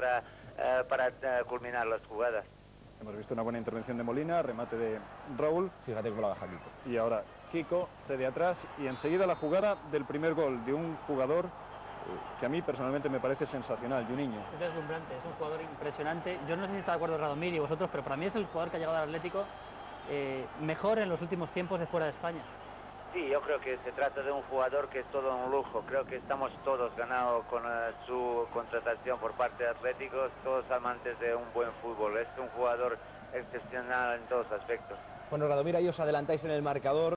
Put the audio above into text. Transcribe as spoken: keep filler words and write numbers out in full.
para, uh, para uh, culminar las jugadas. Hemos visto una buena intervención de Molina, remate de Raúl. Fíjate cómo la baja Kiko. Y ahora Kiko cede atrás y enseguida la jugada del primer gol de un jugador que a mí personalmente me parece sensacional, Juninho. Es deslumbrante, es un jugador impresionante. Yo no sé si está de acuerdo Radomir y vosotros, pero para mí es el jugador que ha llegado al Atlético eh, mejor en los últimos tiempos de fuera de España. Sí, yo creo que se trata de un jugador que es todo un lujo. Creo que estamos todos ganados con uh, su contratación por parte de Atléticos, todos amantes de un buen fútbol. Es un jugador excepcional en todos aspectos. Bueno, Radomir, ahí os adelantáis en el marcador.